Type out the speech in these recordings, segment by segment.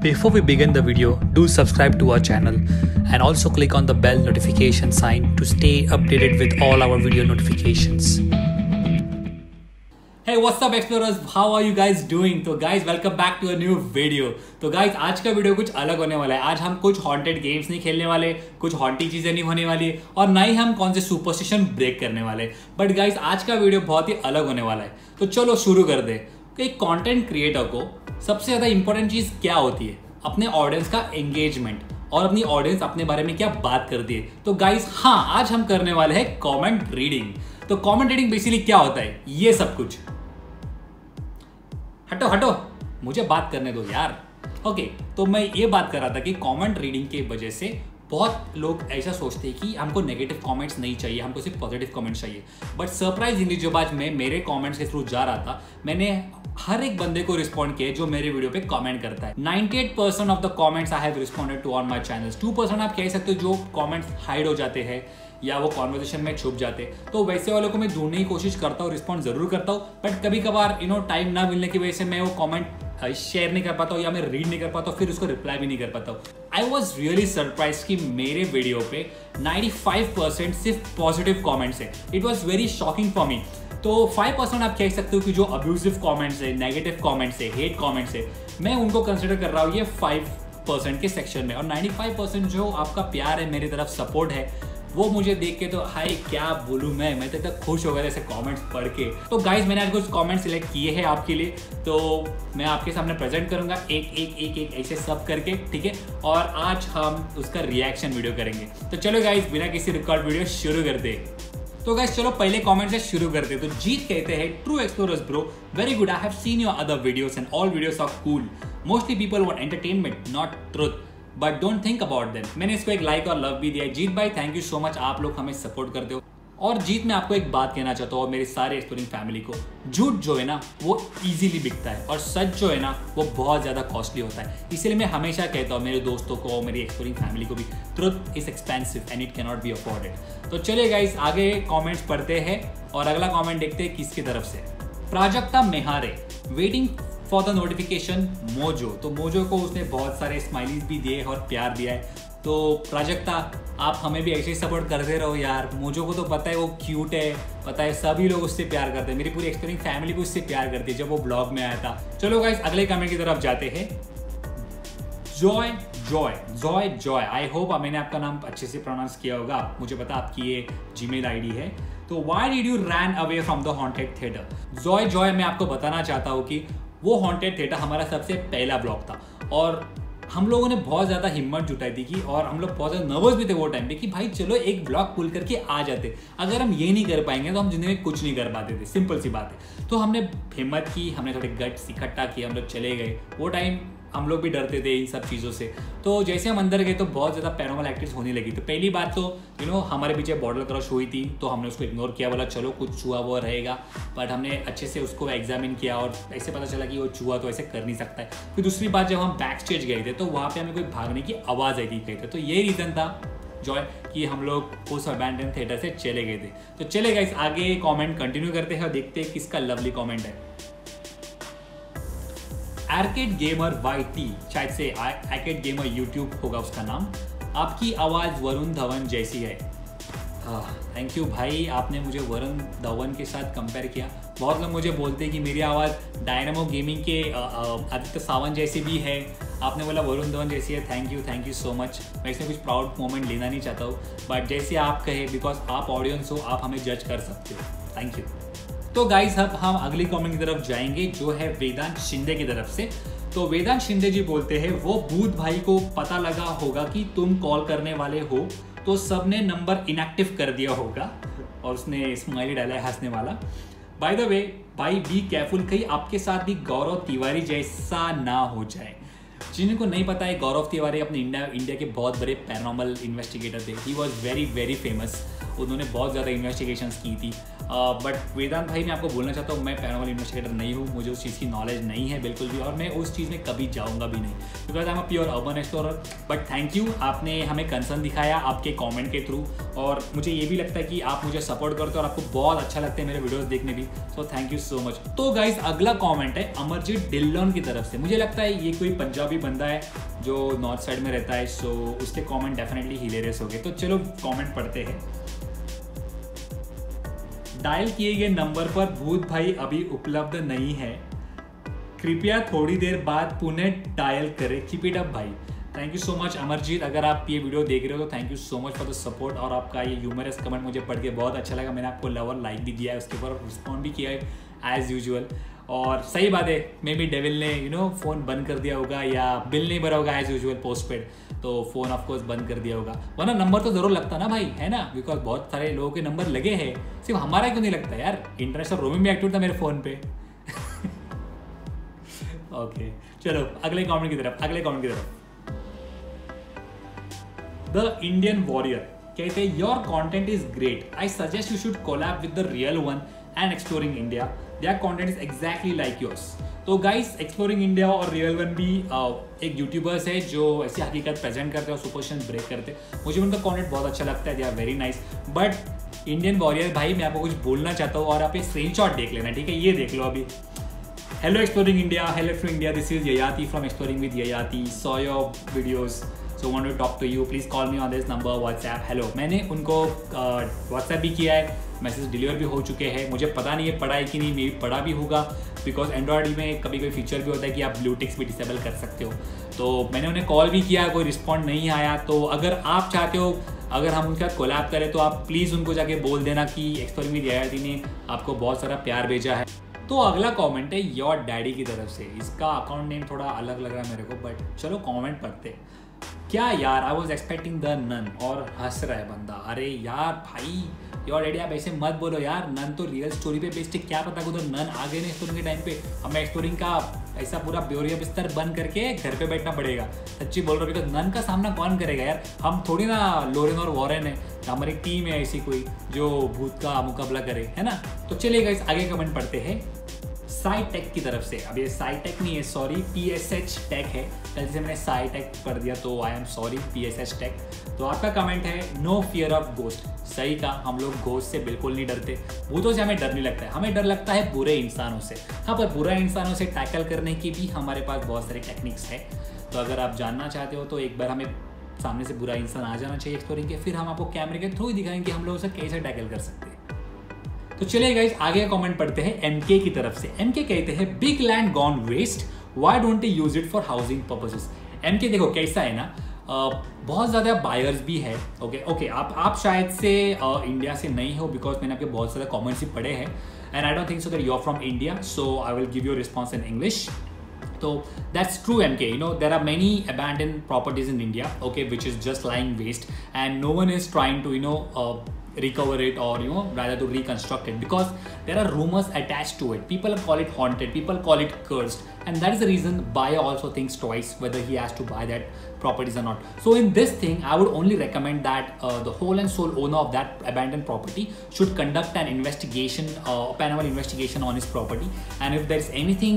Before we begin the video, do subscribe to our channel and also click on the bell notification sign to stay updated with all our video notifications. Hey, what's up explorers? How are you guys doing? तो guys welcome back to a new video. तो guys आज का video कुछ अलग होने वाला है। आज हम कुछ हॉन्टेड गेम्स नहीं खेलने वाले, कुछ हॉन्टिंग चीजें नहीं होने वाली और ना ही हम कौन से सुपरस्टिशन ब्रेक करने वाले। बट गाइज आज का वीडियो बहुत ही अलग होने वाला है। तो चलो शुरू कर दे। एक कंटेंट क्रिएटर को सबसे ज्यादा इंपॉर्टेंट चीज क्या होती है? अपने ऑडियंस का एंगेजमेंट और अपनी ऑडियंस अपने बारे में क्या बात करती है। तो गाइज हाँ, आज हम करने वाले हैं कमेंट रीडिंग। तो कमेंट रीडिंग बेसिकली क्या होता है? ये सब कुछ। हटो हटो, मुझे बात करने दो यार। ओके, तो मैं ये बात कर रहा था कि कमेंट रीडिंग की वजह से बहुत लोग ऐसा सोचते हैं कि हमको नेगेटिव कमेंट्स नहीं चाहिए, हमको सिर्फ पॉजिटिव कमेंट्स चाहिए। बट सरप्राइजिंगली जब आज मैं मेरे कमेंट्स के थ्रू जा रहा था, मैंने हर एक बंदे को रिस्पॉन्ड किया जो मेरे वीडियो पे कमेंट करता है। 98% of the comments I have responded to on my channels. 2% आप कह सकते हो जो कमेंट्स हाइड हो जाते हैं या वो कॉन्वर्सेशन में छुप जाते, तो वैसे वालों को मैं ढूंढने की कोशिश करता हूँ, रिस्पॉन्ड जरूर करता हूँ। बट कभी कभार टाइम ना मिलने की वजह से मैं वो कमेंट शेयर नहीं कर पाता हूँ या मैं रीड नहीं कर पाता हूँ, फिर उसको रिप्लाई भी नहीं कर पाता हूँ। आई वॉज रियली सरप्राइज कि मेरे वीडियो पे 95% सिर्फ पॉजिटिव कॉमेंट्स है। It was very shocking for me. तो 5% आप कह सकते हो कि जो अब्यूजिव कमेंट्स है, नेगेटिव कमेंट्स है, हेट कमेंट्स है, मैं उनको कंसिडर कर रहा हूँ ये 5% के सेक्शन में। और 95% जो आपका प्यार है, मेरी तरफ सपोर्ट है, वो मुझे देख के तो हाय क्या बोलूँ मैं तो इतना खुश हो गया ऐसे कमेंट्स पढ़ के। तो गाइज मैंने आज कुछ कमेंट्स सिलेक्ट किए हैं आपके लिए, तो मैं आपके सामने प्रेजेंट करूंगा एक ऐसे सब करके, ठीक है। और आज हम उसका रिएक्शन वीडियो करेंगे। तो चलो गाइज बिना किसी रिकॉर्ड वीडियो शुरू करते। तो गाइस चलो पहले कमेंट से शुरू करते। तो जीत कहते हैं, true explorers bro, very good, I have seen your other videos and all videos are cool. Mostly people want entertainment not truth, but don't think about them. मैंने इसको एक लाइक और लव भी दिया है। जीत भाई थैंक यू सो मच, आप लोग हमें सपोर्ट करते हो। और जीत मैं आपको एक बात कहना चाहता हूँ और मेरी सारे एक्सप्लोरिंग फैमिली को, झूठ जो है ना वो इजीली बिकता है और सच जो है ना वो बहुत ज़्यादा कॉस्टली होता है। इसलिए मैं हमेशा कहता हूँ मेरे दोस्तों को, मेरी एक्सप्लोरिंग फैमिली को भी, truth is expensive and it can not be afforded. तो चलिए गाइस आगे कॉमेंट्स पढ़ते हैं और अगला कॉमेंट देखते हैं किसकी तरफ से। Prajakta Mehare, waiting for the notification Mojo. तो मोजो को उसने बहुत सारे स्माइलीज भी दिए और प्यार दिया है। तो प्राजक्ता आप हमें भी ऐसे ही सपोर्ट करते रहो यार। मोजो को तो पता है वो क्यूट है, पता है सभी लोग उससे प्यार करते हैं, मेरी पूरी एक्सप्लोरिंग फैमिली भी उससे प्यार करती है जब वो ब्लॉग में आया था। चलो गाइस अगले कमेंट की तरफ जाते हैं। Joy Joy Joy Joy, I hope मैंने आपका नाम अच्छे से प्रोनाउंस किया होगा, मुझे पता आपकी ये जीमेल आईडी है। तो why did you run away from the haunted theatre? Joy Joy, मैं आपको बताना चाहता हूँ कि वो हॉन्टेड थिएटर हमारा सबसे पहला ब्लॉग था और हम लोगों ने बहुत ज़्यादा हिम्मत जुटाई थी कि, और हम लोग बहुत ज़्यादा नर्वस भी थे वो टाइम पे कि भाई चलो एक ब्लॉग पुल करके आ जाते। अगर हम ये नहीं कर पाएंगे तो हम जिंदगी में कुछ नहीं कर पाते थे, सिंपल सी बात है। तो हमने हिम्मत की, हमने थोड़े गट्स इकट्ठा किए, हम लोग चले गए। वो टाइम हम लोग भी डरते थे इन सब चीज़ों से। तो जैसे हम अंदर गए तो बहुत ज़्यादा पैरानॉर्मल एक्टिविटीज होने लगी। तो पहली बात तो हमारे पीछे बॉर्डर क्रश हुई थी, तो हमने उसको इग्नोर किया, बोला चलो कुछ चूहा वो रहेगा। बट हमने अच्छे से उसको एग्जामिन किया और ऐसे पता चला कि वो चूहा तो ऐसे कर नहीं सकता है। फिर दूसरी बात, जब हम बैक स्टेज गए थे तो वहाँ पे हमें कोई भागने की आवाज़ आई थी कहीं थे। तो ये रीज़न था जॉय कि हम लोग उस अबैंडन थिएटर से चले गए थे। तो चले गाइस आगे कॉमेंट कंटिन्यू करते हैं और देखते हैं किसका लवली कॉमेंट है। आर्केड गेमर YT, शायद से आर्केड गेमर यूट्यूब होगा उसका नाम। आपकी आवाज़ वरुण धवन जैसी है। थैंक यू भाई, आपने मुझे वरुण धवन के साथ कंपेयर किया। बहुत लोग मुझे बोलते हैं कि मेरी आवाज़ डायनामो गेमिंग के आदित्य सावंत जैसी भी है। आपने बोला वरुण धवन जैसी है, थैंक यू सो मच। मैं इसमें कुछ प्राउड मोमेंट लेना नहीं चाहता हूँ, बट जैसे आप कहे, बिकॉज आप ऑडियंस हो, आप हमें जज कर सकते हो। Thank you. तो गाइस अब हम अगली कमेंट की तरफ जाएंगे जो है वेदांत शिंदे की तरफ से। तो वेदांत शिंदे जी बोलते हैं, वो भूत भाई को पता लगा होगा कि तुम कॉल करने वाले हो तो सबने नंबर इनएक्टिव कर दिया होगा, और उसने स्माइली डाला है हंसने वाला। बाय द वे भाई बी केयरफुल, कहीं आपके साथ भी गौरव तिवारी जैसा ना हो जाए। जिनको नहीं पता है, गौरव तिवारी अपने इंडिया के बहुत बड़े पैरानॉर्मल इन्वेस्टिगेटर थे। He was very very famous. उन्होंने बहुत ज़्यादा इन्वेस्टिगेशंस की थी। बट वेदांत भाई मैं आपको बोलना चाहता हूँ, मैं पैरानॉर्मल इन्वेस्टिगेटर नहीं हूँ, मुझे उस चीज़ की नॉलेज नहीं है बिल्कुल भी, और मैं उस चीज़ में कभी जाऊँगा भी नहीं, because I am a pure urban explorer. But thank you, आपने हमें कंसर्न दिखाया आपके कमेंट के थ्रू, और मुझे ये भी लगता है कि आप मुझे सपोर्ट करते हो और आपको बहुत अच्छा लगता है मेरे वीडियोस देखने भी, so thank you so much. तो गाइस अगला कमेंट है अमरजीत डिल्लन की तरफ से। मुझे लगता है ये कोई पंजाबी बंदा है जो नॉर्थ साइड में रहता है, सो उसके कमेंट डेफिनेटली हिलेरियस हो गए। तो चलो कमेंट पढ़ते हैं। डायल किए गए नंबर पर भूत भाई अभी उपलब्ध नहीं है, कृपया थोड़ी देर बाद पुनः डायल करें, कीप इट अप भाई। Thank you so much Amarjeet, अगर आप ये वीडियो देख रहे हो तो thank you so much for the support, और आपका ये ह्यूमरस कमेंट मुझे पढ़ के बहुत अच्छा लगा। मैंने आपको लव और लाइक भी दिया है, उसके ऊपर रिस्पॉन्ड भी किया है एज यूजुअल। और सही बात है, मे बी डेविल ने फ़ोन बंद कर दिया होगा या बिल नहीं भरा होगा एज यूजुअल पोस्टपेड, तो फ़ोन ऑफकोर्स बंद कर दिया होगा, वरना नंबर तो ज़रूर लगता ना भाई, है ना, बिकॉज बहुत सारे लोगों के नंबर लगे हैं, सिर्फ हमारा क्यों नहीं लगता यार, इंटरनेशनल रोमिंग भी एक्टिव था मेरे फ़ोन पे। ओके चलो अगले कमेंट की तरफ। द इंडियन वॉरियर कहते हैं your content is great, I suggest you should collab with the real one and exploring India, their content is exactly like yours. तो गाइस एक्सप्लोरिंग इंडिया और real one भी एक YouTubers है जो ऐसी हकीकत प्रेजेंट करते हैं और सुपरस्टिशन ब्रेक करते हैं, मुझे उनका कंटेंट बहुत अच्छा लगता है, they are very nice. But Indian warrior भाई मैं आपको कुछ बोलना चाहता हूँ, और आप ये स्क्रीनशॉट देख लेना, ठीक है, ये देख लो अभी। Hello exploring India, this is Yayati from exploring with Yayati, saw your videos, so want to talk to you, please call me on this number WhatsApp. Hello, मैंने उनको व्हाट्सएप भी किया है, मैसेज डिलीवर भी हो चुके हैं, मुझे पता नहीं है पढ़ा है कि नहीं, मे पढ़ा भी होगा, बिकॉज एंड्रॉयड में कभी कोई फीचर भी होता है कि आप ब्लू टिक्स भी डिसेबल कर सकते हो। तो मैंने उन्हें कॉल भी किया, कोई रिस्पॉन्ड नहीं आया। तो अगर आप चाहते हो अगर हम उनके साथ कोलैब करें तो आप प्लीज़ उनको जाके बोल देना कि एक्सप्लोरिंग विद ययाति ने आपको बहुत सारा प्यार भेजा है। तो अगला कमेंट है योर डैडी की तरफ से, इसका अकाउंट नेम थोड़ा अलग लग रहा है मेरे को, बट चलो कमेंट पढ़ते। क्या यार, I was expecting the nun, और हंस रहा है बंदा। अरे यार भाई योर डैडी आप ऐसे मत बोलो यार, नन तो रियल स्टोरी पे बेस्ड है, क्या पता उधर नन आ गए ना एक्सप्लोरिंग के टाइम पे, हमें एक्सप्लोरिंग का ऐसा पूरा ब्योरिया बिस्तर बंद करके घर पे बैठना पड़ेगा। सच्ची बोल रहा हूँ, बिकॉज नन का सामना कौन करेगा यार, हम थोड़ी ना लोरेन और वॉरेन है, हमारी टीम है ऐसी कोई जो भूत का मुकाबला करे, है ना। तो चलिए गाइस आगे कमेंट पढ़ते हैं साई टेक की तरफ से। अब ये साई टेक नहीं है, सॉरी, PSH टेक है, जैसे मैंने साई टेक पढ़ दिया तो I am sorry, PSH tech. तो आपका कमेंट है नो फियर ऑफ गोस्ट, सही कहा, हम लोग घोस्ट से बिल्कुल नहीं डरते, भूतों से हमें डर नहीं लगता है, हमें डर लगता है बुरे इंसानों से। हाँ, पर बुरे इंसानों से टैकल करने की भी हमारे पास बहुत सारे टेक्निक्स है। तो अगर आप जानना चाहते हो तो एक बार हमें सामने से बुरा इंसान आ जाना चाहिए एक्सप्लोरिंग के, फिर हम आपको कैमरे के थ्रू ही दिखाएंगे कि हम लोग उसे कैसे टैकल कर सकते हैं। तो चलिए गाइस आगे कमेंट पढ़ते हैं MK की तरफ से। MK कहते हैं big land gone waste, why don't you use it for housing purposes. MK देखो कैसा है ना, बहुत ज़्यादा बायर्स भी है। ओके आप शायद से इंडिया से नहीं हो, बिकॉज मैंने आपके बहुत सारे कमेंट्स ही पढ़े हैं, and I don't think so that you are from India, so I will give you response in English. So that's true, MK. There are many abandoned properties in India, okay, which is just lying waste, and no one is trying to recover it or rather to reconstruct it, because there are rumors attached to it. People call it haunted, people call it cursed, and that is the reason buyer also thinks twice whether he has to buy that properties or not. So in this thing I would only recommend that the whole and sole owner of that abandoned property should conduct an investigation, paranormal investigation on his property, and if there is anything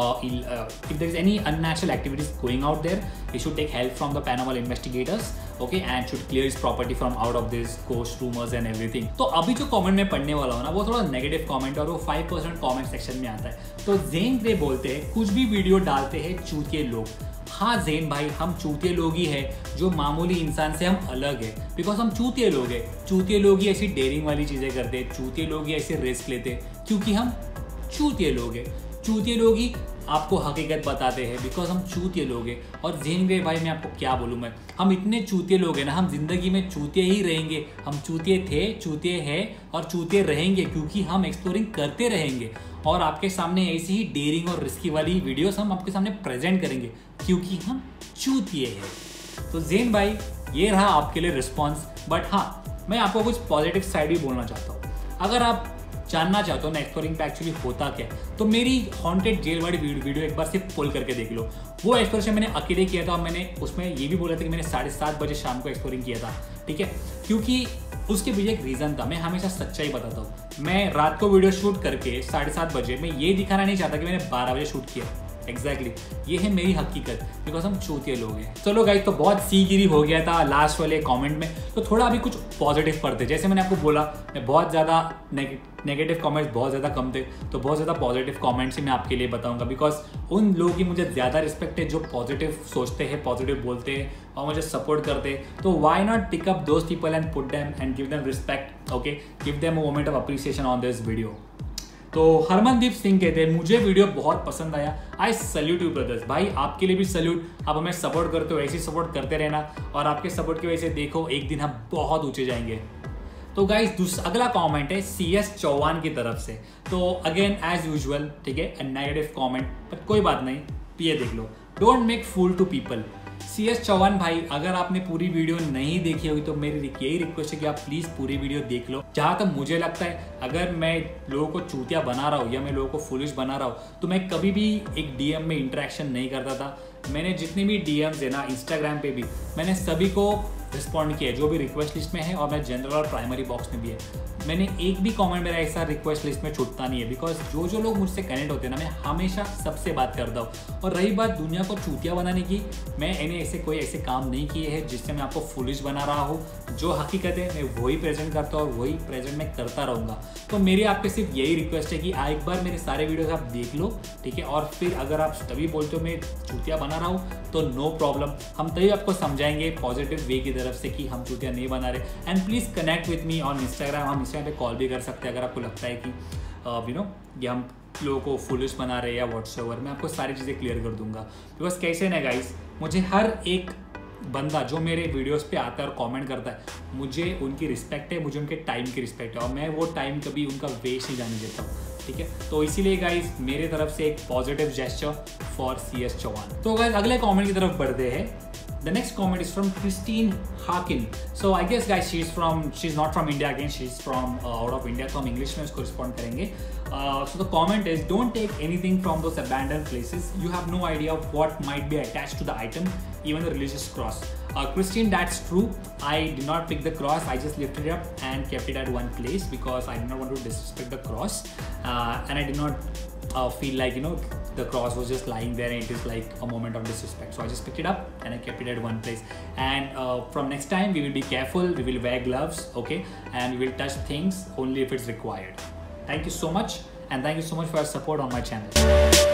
if there is any unnatural activities going out there, he should take help from the paranormal investigators, okay, and should clear his property from out of this ghost rumors and everything. तो अभी जो comment में पढ़ने वाला हूँ ना वो थोड़ा नेगेटिव कमेंट और वो 5% कमेंट सेक्शन में आता है। तो ज़ेन ग्रे बोलते हैं कुछ भी वीडियो डालते हैं चूतिए लोग। हाँ ज़ेन भाई, हम चूतिए लोग ही है, जो मामूली इंसान से हम अलग है, बिकॉज हम चूतिए लोग हैं। चूतिए लोग ही ऐसी डेयरिंग वाली चीज़ें करते हैं, चूतिए लोग ही ऐसे रिस्क लेते हैं, क्योंकि हम चूतिए लोग हैं। चूतिए लोग ही आपको हकीकत बताते हैं, बिकॉज हम चूतिए लोग हैं। और ज़ेन ग्रे भाई मैं आपको क्या बोलूँ, मैं हम इतने चूतिए लोग हैं ना, हम जिंदगी में चूतिए ही रहेंगे। हम चूतिए थे, चूतिए हैं और चूतिए रहेंगे, क्योंकि हम एक्सप्लोरिंग करते रहेंगे और आपके सामने ऐसी ही डेयरिंग और रिस्की वाली वीडियोस हम आपके सामने प्रेजेंट करेंगे, क्योंकि हम चूतिए हैं। तो ज़ेन भाई ये रहा आपके लिए रिस्पॉन्स। बट हाँ, मैं आपको कुछ पॉजिटिव साइड भी बोलना चाहता हूँ। अगर आप जानना चाहते हो ना एक्सप्लोरिंग पे एक्चुअली होता क्या है, तो मेरी हॉन्टेड जेल वाली वीडियो एक बार सिर्फ पुल करके देख लो। वो एक्सप्लोरेशन मैंने अकेले किया था और मैंने उसमें ये भी बोला था कि मैंने 7:30 बजे शाम को एक्सप्लोरिंग किया था, ठीक है, क्योंकि उसके पीछे एक रीज़न था। मैं हमेशा सच्चाई बताता हूँ। मैं रात को वीडियो शूट करके 7:30 बजे मैं ये दिखाना नहीं चाहता कि मैंने 12 बजे शूट किया। एग्जैक्टली ये है मेरी हकीकत, बिकॉज हम चूतिए लोग हैं। चलो गाइस, तो बहुत सीगिरी हो गया था लास्ट वाले कमेंट में, तो थोड़ा अभी कुछ पॉजिटिव पढ़ते। जैसे मैंने आपको बोला, मैं बहुत ज़्यादा नेगेटिव कमेंट्स बहुत ज़्यादा कम थे, तो बहुत ज़्यादा पॉजिटिव कमेंट्स ही मैं आपके लिए बताऊंगा, बिकॉज उन लोगों की मुझे ज़्यादा रिस्पेक्ट है जो पॉजिटिव सोचते हैं, पॉजिटिव बोलते हैं और मुझे सपोर्ट करते हैं। तो why not pick up those people and put them and give them respect, okay, give them a moment of appreciation on this video. तो हरमनदीप सिंह कहते हैं, मुझे वीडियो बहुत पसंद आया, आई सल्यूट यू ब्रदर्स। भाई आपके लिए भी सल्यूट, आप हमें सपोर्ट करते हो, ऐसे ही सपोर्ट करते रहना, और आपके सपोर्ट की वजह से देखो एक दिन हम बहुत ऊंचे जाएंगे। तो गाइस अगला कमेंट है CS चौहान की तरफ से। तो अगेन एज यूजुअल, ठीक है, नेगेटिव कमेंट, पर कोई बात नहीं, ये देख लो, don't make fool to people. CS Chauhan भाई, अगर आपने पूरी वीडियो नहीं देखी होगी तो मेरी यही रिक्वेस्ट है कि आप प्लीज़ पूरी वीडियो देख लो। जहाँ तक मुझे लगता है, अगर मैं लोगों को चूतिया बना रहा हूँ या मैं लोगों को फुलिश बना रहा हूँ, तो मैं कभी भी एक DM में इंटरेक्शन नहीं करता था। मैंने जितनी भी DMs है ना इंस्टाग्राम पे भी, मैंने सभी को रिस्पॉन्ड किया है जो भी रिक्वेस्ट लिस्ट में है, और मैं जनरल और प्राइमरी बॉक्स में भी है। मैंने एक भी कमेंट मेरा ऐसा रिक्वेस्ट लिस्ट में छूटता नहीं है, बिकॉज जो लोग मुझसे कनेक्ट होते हैं ना, मैं हमेशा सबसे बात करता हूँ। और रही बात दुनिया को चूतिया बनाने की, मैंने कोई ऐसे काम नहीं किए हैं जिससे मैं आपको फुलिश बना रहा हूँ। जो हकीकत है मैं वही प्रेजेंट करता हूँ और वही प्रेजेंट मैं करता रहूँगा। तो मेरी आपके सिर्फ यही रिक्वेस्ट है कि एक बार मेरे सारे वीडियोस आप देख लो, ठीक है, और फिर अगर आप तभी बोलते हो मैं चूतिया बना रहा हूँ तो नो प्रॉब्लम, हम तभी आपको समझाएंगे पॉजिटिव वे की तरफ से कि हम चूतिया नहीं बना रहे। And please connect with me on Instagram. हम इंस्टाग्राम पे कॉल भी कर सकते हैं अगर आपको लगता है कि यू नो ये हम लोगों को फुलिश बना रहे हैं या व्हाट्सएवर। मैं आपको सारी चीज़ें क्लियर कर दूंगा, बिकॉज कैसे ना गाइस, मुझे हर एक बंदा जो मेरे वीडियोस पे आता है और कमेंट करता है, मुझे उनकी रिस्पेक्ट है, मुझे उनके टाइम की रिस्पेक्ट है, और मैं वो टाइम कभी उनका वेस्ट नहीं जाने देता हूँ, ठीक है। तो इसीलिए गाइस मेरे तरफ से एक positive gesture for CS Chauhan. तो गाइस अगले कमेंट की तरफ बढ़ते हैं। The next comment is from Christine Harkin. So I guess guys she's not from India again, she's from out of India. तो हम इंग्लिश में उसको रिस्पॉन्ड करेंगे। So the comment is, don't take anything from those abandoned places. You have no idea of what might be attached to the item, even the religious cross. Christine, that's true. I did not pick the cross. I just lifted it up and kept it at one place because I did not want to disrespect the cross, and I did not feel like the cross was just lying there and it is like a moment of disrespect. So I just picked it up and I kept it at one place. And from next time we will be careful. We will wear gloves, okay, and we will touch things only if it's required. Thank you so much, and thank you so much for your support on my channel.